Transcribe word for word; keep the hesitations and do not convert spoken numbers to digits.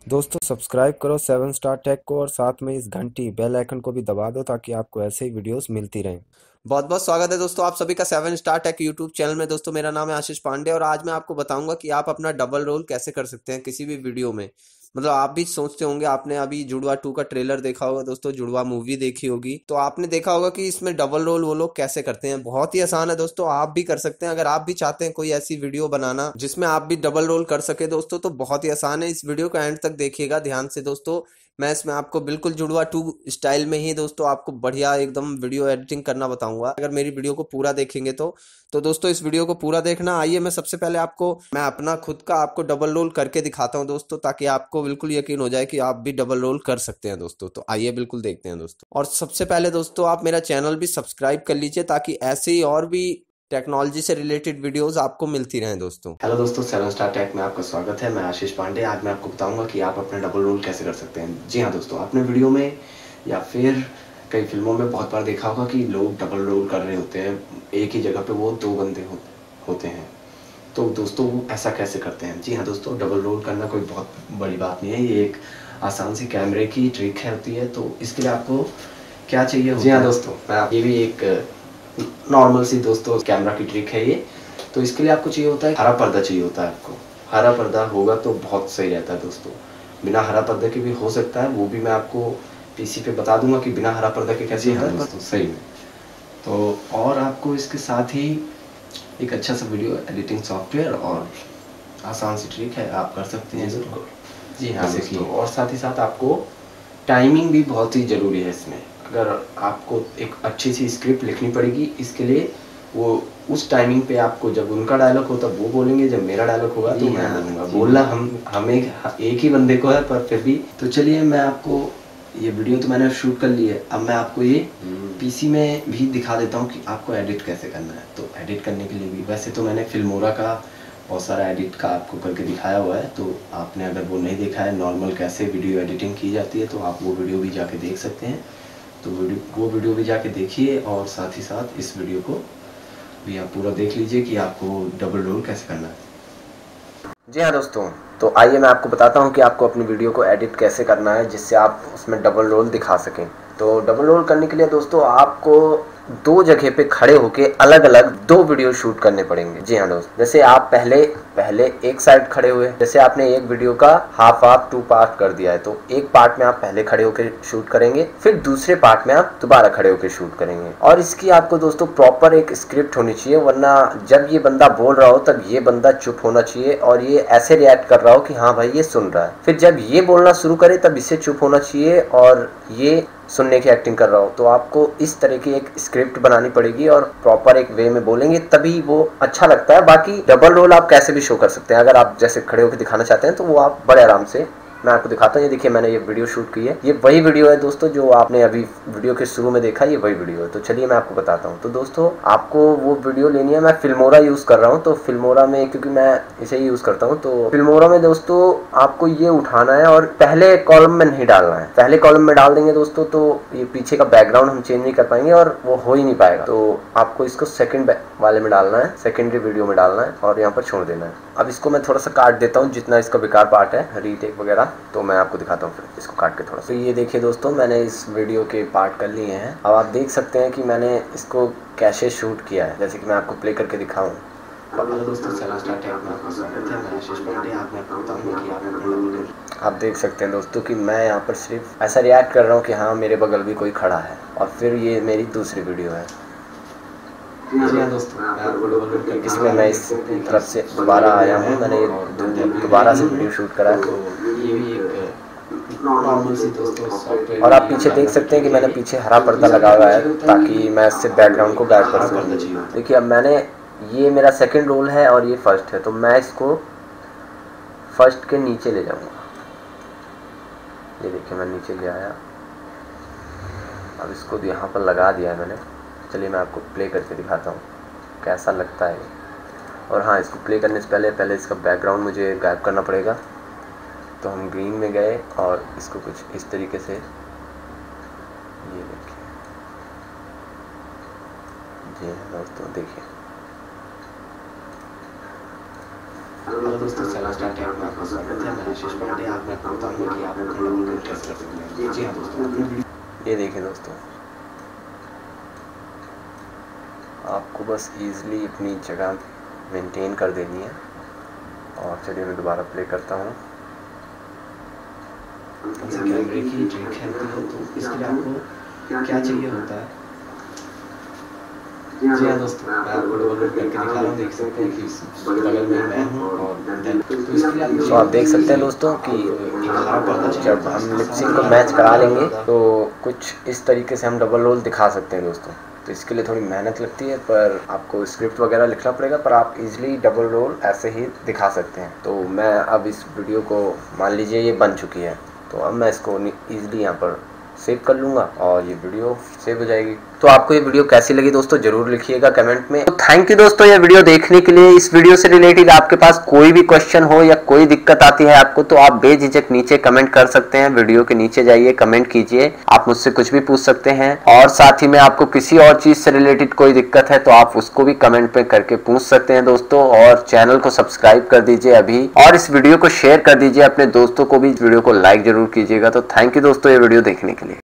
दोस्तों सब्सक्राइब करो seven star take को और साथ में इस घंटी बेल आइकन को भी दबा दो ताकि आपको ऐसे ही वीडियोस मिलती रहें। बहुत बहुत स्वागत है दोस्तों आप सभी का seven star tech YouTube channel में। दोस्तों मेरा नाम है आशीष पांडे और आज मैं आपको बताऊंगा कि आप अपना डबल रोल कैसे कर सकते हैं किसी भी वीडियो में। मतलब आप भी सोचते होंगे, आपने अभी जुड़वा टू का ट्रेलर देखा होगा दोस्तों, जुड़वा मूवी देखी होगी तो आपने देखा होगा कि इसमें डबल रोल वो लोग कैसे करते हैं। बहुत ही आसान है दोस्तों, आप भी कर सकते हैं। अगर आप भी चाहते हैं कोई ऐसी वीडियो बनाना जिसमें आप भी डबल रोल कर सके दोस्तों, तो बहुत ही आसान है। इस वीडियो का एंड तक देखिएगा ध्यान से दोस्तों। मैं इसमें आपको बिल्कुल जुड़वा टू स्टाइल में ही दोस्तों आपको बढ़िया एकदम वीडियो एडिटिंग करना बताऊंगा। अगर मेरी वीडियो को पूरा देखेंगे तो तो दोस्तों इस वीडियो को पूरा देखना। आइए मैं सबसे पहले आपको मैं अपना खुद का आपको डबल रोल करके दिखाता हूं दोस्तों, ताकि आपको बिल्कुल यकीन हो जाए कि आप भी डबल रोल कर सकते हैं दोस्तों। तो आइए बिल्कुल देखते हैं दोस्तों। और सबसे पहले दोस्तों आप मेरा चैनल भी सब्सक्राइब कर लीजिए ताकि ऐसे ही और भी टेक्नोलॉजी से रिलेटेड वीडियोस आपको मिलती रहें दोस्तों। हेलो दोस्तों, सेवन स्टार टेक में आपका स्वागत है। मैं आशीष पांडे। आज मैं आपको बताऊंगा कि आप अपना डबल रोल कैसे कर सकते हैं। जी हाँ दोस्तों, आपने वीडियो में या फिर कई फिल्मों में बहुत बार देखा होगा कि लोग डबल रोल कर रहे होते हैं, एक ही जगह पे वो दो बंदे हो, होते हैं। तो दोस्तों वो ऐसा कैसे करते हैं? जी हाँ दोस्तों, डबल रोल करना कोई बहुत बड़ी बात नहीं है। ये एक आसान सी कैमरे की ट्रिक है होती है। तो इसके लिए आपको क्या चाहिए? जी हाँ दोस्तों, मैं ये भी एक नॉर्मल सी दोस्तों कैमरा की ट्रिक है ये। तो इसके लिए आपको चाहिए होता है हरा पर्दा चाहिए होता है आपको। हरा पर्दा होगा तो बहुत सही रहता है दोस्तों। बिना हरा पर्दे के भी हो सकता है, वो भी मैं आपको पीसी पे बता दूंगा कि बिना हरा पर्दा के कैसे होता है दोस्तों सही में। तो और आपको इसके साथ ही एक अच्छा सा वीडियो एडिटिंग सॉफ्टवेयर और आसान सी ट्रिक है, आप कर सकते हैं इसको। जी हाँ दोस्तों, और साथ ही साथ आपको टाइमिंग भी बहुत ही ज़रूरी है इसमें। अगर आपको एक अच्छी सी स्क्रिप्ट लिखनी पड़ेगी, इसके लिए वो उस टाइमिंग पे आपको, जब उनका डायलॉग होता वो बोलेंगे, जब मेरा डायलॉग होगा तो मैं बोलूँगा। बोलना हम हम एक एक ही बंदे को है, पर फिर भी। तो चलिए मैं आपको ये वीडियो तो मैंने शूट कर ली है, अब मैं आपको ये पीसी में भी दिखा देता हूँ कि आपको एडिट कैसे करना है। तो एडिट करने के लिए भी, वैसे तो मैंने फिल्मोरा का बहुत सारा एडिट का आपको करके दिखाया हुआ है, तो आपने अगर वो नहीं देखा है नॉर्मल कैसे वीडियो एडिटिंग की जाती है, तो आप वो वीडियो भी जाके देख सकते हैं। तो वीडियो वो वीडियो भी जाके देखिए और साथ ही साथ इस वीडियो को भी आप पूरा देख लीजिए कि आपको डबल रोल कैसे करना है। जी हाँ दोस्तों, तो आइए मैं आपको बताता हूँ कि आपको अपनी वीडियो को एडिट कैसे करना है जिससे आप उसमें डबल रोल दिखा सकें। तो डबल रोल करने के लिए दोस्तों आपको दो जगह पे खड़े होके अलग अलग दो वीडियो शूट करने पड़ेंगे। जी हाँ दोस्त, जैसे आप पहले पहले एक साइड खड़े हुए, जैसे आपने एक वीडियो का हाफ हाफ टू पार्ट कर दिया है, तो एक पार्ट में आप पहले खड़े होकर शूट करेंगे, फिर दूसरे पार्ट में आप दोबारा खड़े होकर शूट करेंगे। और इसकी आपको दोस्तों प्रॉपर एक स्क्रिप्ट होनी चाहिए, वरना जब ये बंदा बोल रहा हो तब ये बंदा चुप होना चाहिए और ये ऐसे रिएक्ट कर रहा हो कि हाँ भाई ये सुन रहा है। फिर जब ये बोलना शुरू करे तब इसे चुप होना चाहिए और ये सुनने की एक्टिंग कर रहा हो। तो आपको इस तरह की एक स्क्रिप्ट बनानी पड़ेगी और प्रॉपर एक वे में बोलेंगे तभी वो अच्छा लगता है। बाकी डबल रोल आप कैसे भी शो कर सकते हैं, अगर आप जैसे खड़े होकर दिखाना चाहते हैं तो वो आप बड़े आराम से, मैं आपको दिखाता हूँ। ये देखिए मैंने ये वीडियो शूट की है, ये वही वीडियो है दोस्तों जो आपने अभी वीडियो के शुरू में देखा, ये वही वीडियो है। तो चलिए मैं आपको बताता हूँ। तो दोस्तों आपको वो वीडियो लेनी है, मैं फिल्मोरा यूज़ कर रहा हूँ। तो फिल्मोरा में, क्योंकि मैं इसे ही यूज़ करता हूँ, तो फिल्मोरा में दोस्तों आपको ये उठाना है और पहले कॉलम में नहीं डालना है। पहले कॉलम में डाल देंगे दोस्तों तो ये पीछे का बैकग्राउंड हम चेंज नहीं कर पाएंगे और वो हो ही नहीं पाएगा। तो आपको इसको सेकेंड वाले में डालना है, सेकेंडरी वीडियो में डालना है और यहाँ पर छोड़ देना है। अब इसको मैं थोड़ा सा काट देता हूँ, जितना इसका बेकार पार्ट है रीटेक वगैरह, तो मैं आपको दिखाता हूँ फिर इसको काट के थोड़ा सा। तो ये देखिए दोस्तों, मैंने इस वीडियो के पार्ट कर लिए हैं। अब आप देख सकते हैं कि मैंने इसको कैसे शूट किया है, जैसे कि मैं आपको प्ले करके दिखाऊँ। हेलो दोस्तों, सेवन स्टार टेक में आपका स्वागत है। मैं आशीष पांडे। आज मैं आपको बताऊंगा कि आप अपना डबल रोल। आप देख सकते हैं दोस्तों कि मैं यहाँ पर सिर्फ ऐसा रिएक्ट कर रहा हूँ कि हाँ मेरे बगल भी कोई खड़ा है, और फिर ये मेरी दूसरी वीडियो है। जी हाँ दोस्तों, मैं आपको डबल रोल करके इसमें मैं इस तरफ से दोबारा आया हूँ, मैंने दोबारा से वीडियो शूट करा है। तो ये भी एक नॉर्मल सी दोस्तों सॉफ्टवेयर। और आप पीछे देख सकते हैं कि मैंने पीछे हरा पर्दा लगा हुआ है ताकि मैं इससे बैकग्राउंड को गायब कर सकूँ। देखिए अब मैंने, ये मेरा सेकंड रोल है और ये फर्स्ट है, तो मैं इसको फर्स्ट के नीचे ले जाऊंगा। ये देखिए मैं नीचे ले आया, अब इसको यहाँ पर लगा दिया है मैंने। चलिए मैं आपको प्ले करके दिखाता हूँ कैसा लगता है। और हाँ, इसको प्ले करने से पहले पहले इसका बैकग्राउंड मुझे गायब करना पड़ेगा। तो हम ग्रीन में गए और इसको कुछ इस तरीके से, ये देखिए जी दोस्तों, देखिए हेलो दोस्तों, सेवन स्टार टेक में आपका स्वागत है। मैं आशीष पांडे। आज मैं आपको बताऊंगा कि आप अपना डबल रोल कैसे कर सकते हैं। जी हाँ दोस्तों, अपने वीडियो ये देखिए दोस्तों, आपको बस इजीली अपनी जगह मेंटेन कर देनी है। और चलिए मैं दोबारा प्ले करता हूँ। कैमरे की ट्रिक है, तो इसके लिए आपको क्या चाहिए होता है। जी हाँ दोस्तों, मैं आपको डबल रोल करके दिखा रहा हूँ। देख सकते हैं कि बगल में मैं हूँ और देन तो इसके लिए आप तो आप देख सकते हैं दोस्तों कि जब हम लिपसिंग को मैच करा लेंगे तो कुछ इस तरीके से हम डबल रोल दिखा सकते हैं दोस्तों। तो इसके लिए थोड़ी मेहनत लगती है, पर आपको स्क्रिप्ट वगैरह लिखना पड़ेगा, पर आप इजीली डबल रोल ऐसे ही दिखा सकते हैं। तो मैं अब इस वीडियो को, मान लीजिए ये बन चुकी है, तो अब मैं इसको ईजिली यहाँ पर सेव कर लूँगा और ये वीडियो सेव हो जाएगी। तो आपको ये वीडियो कैसी लगी दोस्तों जरूर लिखिएगा कमेंट में। तो थैंक यू दोस्तों ये वीडियो देखने के लिए। इस वीडियो से रिलेटेड आपके पास कोई भी क्वेश्चन हो या कोई दिक्कत आती है आपको, तो आप बेझिझक नीचे कमेंट कर सकते हैं। वीडियो के नीचे जाइए, कमेंट कीजिए, आप मुझसे कुछ भी पूछ सकते हैं। और साथ ही में आपको किसी और चीज से रिलेटेड कोई दिक्कत है तो आप उसको भी कमेंट में करके पूछ सकते हैं दोस्तों। और चैनल को सब्सक्राइब कर दीजिए अभी, और इस वीडियो को शेयर कर दीजिए अपने दोस्तों को भी। इस वीडियो को लाइक जरूर कीजिएगा। तो थैंक यू दोस्तों ये वीडियो देखने के लिए।